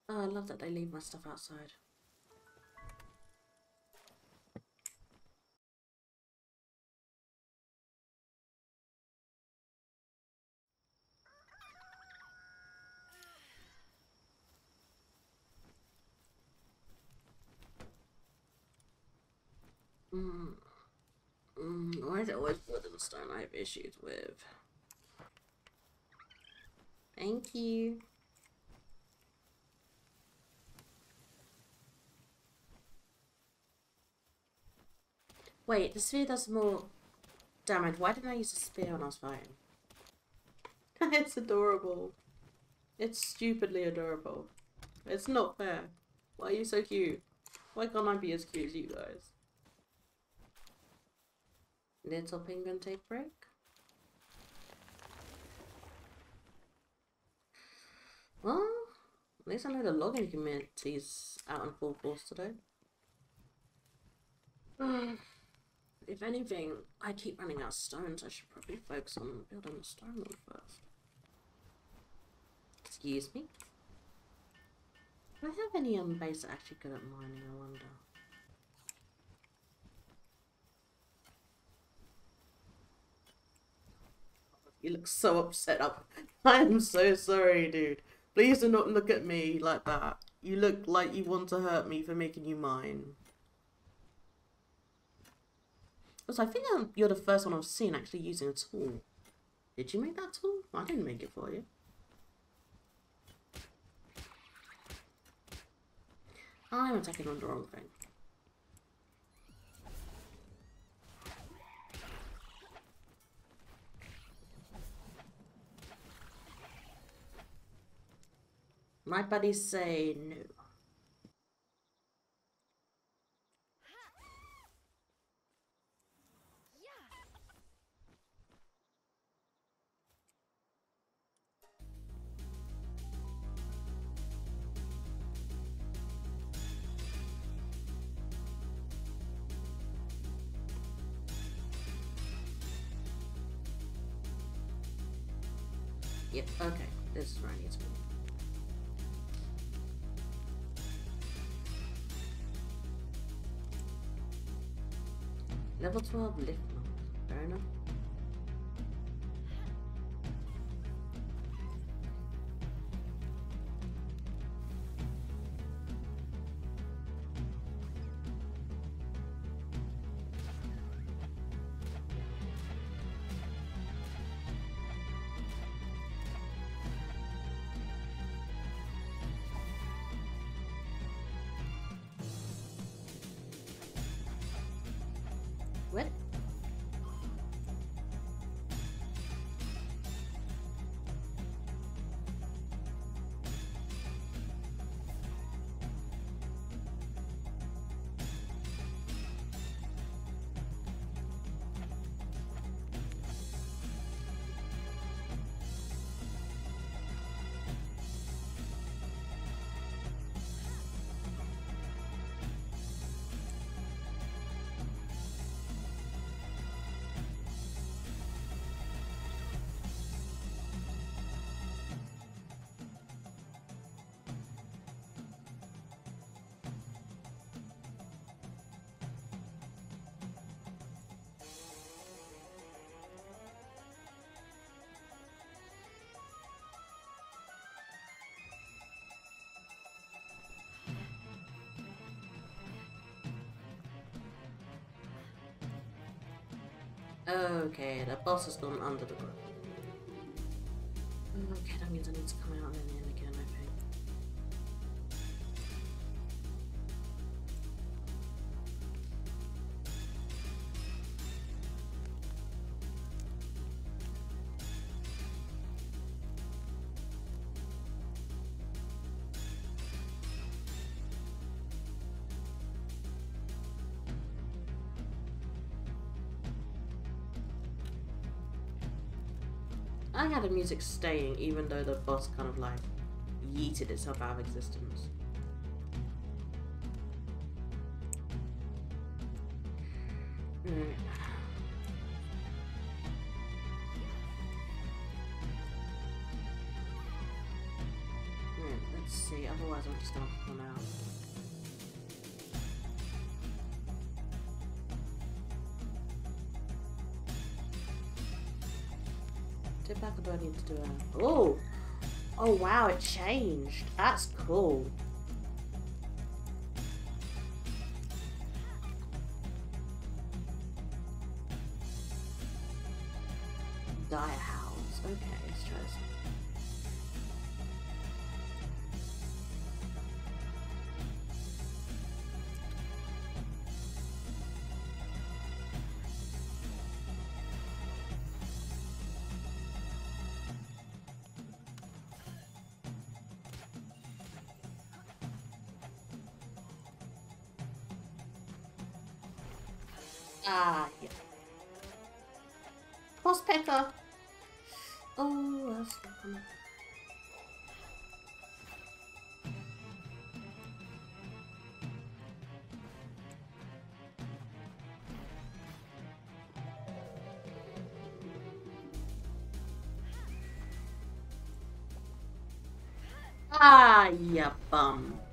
Oh, I love that they leave my stuff outside. Why is it always wood and stone I have issues with? Thank you. Wait, the spear does more damage. Why didn't I use a spear when I was fighting? It's adorable. It's stupidly adorable. It's not fair. Why are you so cute? Why can't I be as cute as you guys? Little penguin take break? Well, at least I know the logging community's out in full force today. If anything, I keep running out of stones. I should probably focus on building a stone wall first. Excuse me? Do I have any base that are actually good at mining, I wonder? You look so upset up. I am so sorry, dude. Please do not look at me like that. You look like you want to hurt me for making you mine. Also, I think you're the first one I've seen actually using a tool. Did you make that tool? I didn't make it for you. I'm attacking on the wrong thing. My buddies say no. Yep, okay. This is where I need to be. Level 12 lift mode. Fair enough. What? Okay, the boss has gone under the ground. Okay, that means I need to come out and in again, I think. I had the music staying even though the boss kind of like yeeted itself out of existence. Let's see, otherwise as I'm just knocking them out. Dip back a need to do a... Oh! Oh wow, it changed. That's cool. Dire Howls. Okay, let's try this. Ah, yeah. Boss Pecker. Oh, that's not coming. Ah, ya bum.